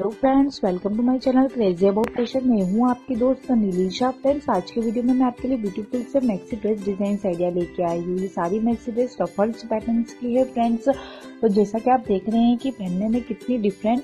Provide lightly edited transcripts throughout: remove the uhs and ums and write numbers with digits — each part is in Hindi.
Hello friends, welcome to my channel crazy about fashion. मैं हूँ आपकी दोस्त नीलिशा। फ्रेंड्स, आज के वीडियो में मैं आपके लिए ब्यूटीफुल से मैक्सी ड्रेस डिजाइन आइडिया लेके आई हूँ। ये सारी मैक्सी ड्रेस रफल्स पैटर्न्स की है फ्रेंड्स। तो जैसा कि आप देख रहे हैं कि पहनने में कितनी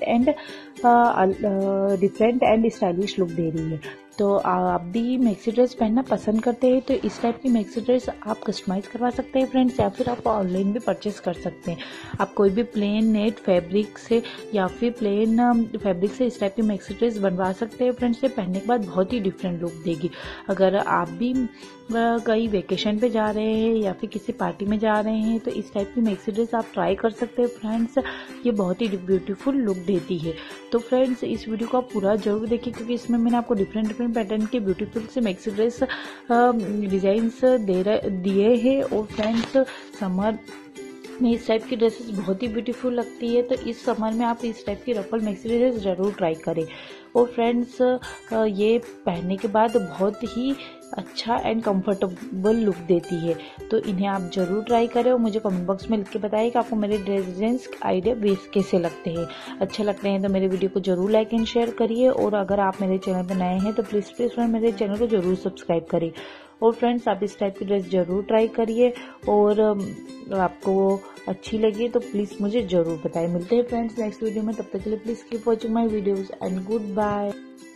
डिफरेंट एंड स्टाइलिश लुक दे रही है। तो आप भी मैक्सी ड्रेस पहनना पसंद करते हैं तो इस टाइप की मैक्सी ड्रेस आप कस्टमाइज करवा सकते हैं फ्रेंड्स, या फिर आप ऑनलाइन भी परचेस कर सकते हैं। आप कोई भी प्लेन नेट फैब्रिक से या फिर प्लेन फैब्रिक से इस टाइप की मैक्सी ड्रेस बनवा सकते हैं फ्रेंड्स। ये पहनने के बाद बहुत ही डिफरेंट लुक देगी। अगर आप भी कहीं वेकेशन पे जा रहे हैं या फिर किसी पार्टी में जा रहे हैं तो इस टाइप की मैक्सी ड्रेस आप ट्राई कर सकते हैं फ्रेंड्स। ये बहुत ही ब्यूटीफुल लुक देती है। तो फ्रेंड्स, इस वीडियो को आप पूरा जरूर देखिए क्योंकि इसमें मैंने आपको डिफरेंट पैटर्न के ब्यूटीफुल से मैक्सी ड्रेस डिजाइंस दिए हैं। और फ्रेंड्स, समर में इस टाइप की ड्रेसेस बहुत ही ब्यूटीफुल लगती है, तो इस समर में आप इस टाइप की रफल मैक्सी ड्रेस जरूर ट्राई करें। और फ्रेंड्स, ये पहनने के बाद बहुत ही अच्छा एंड कंफर्टेबल लुक देती है, तो इन्हें आप जरूर ट्राई करें और मुझे कमेंट बॉक्स में लिख के बताइए कि आपको मेरे ड्रेस डिजाइन आइडिया बेस कैसे लगते हैं। अच्छे लगते हैं तो मेरे वीडियो को जरूर लाइक एंड शेयर करिए। और अगर आप मेरे चैनल पर नए हैं तो प्लीज़ फ्रेंड मेरे चैनल को जरूर सब्सक्राइब करिए। और फ्रेंड्स, आप इस टाइप की ड्रेस जरूर ट्राई करिए और आपको अच्छी लगी तो प्लीज़ मुझे जरूर बताइए। मिलते हैं फ्रेंड्स नेक्स्ट वीडियो में, तब तक के लिए please keep watching my videos and good bye.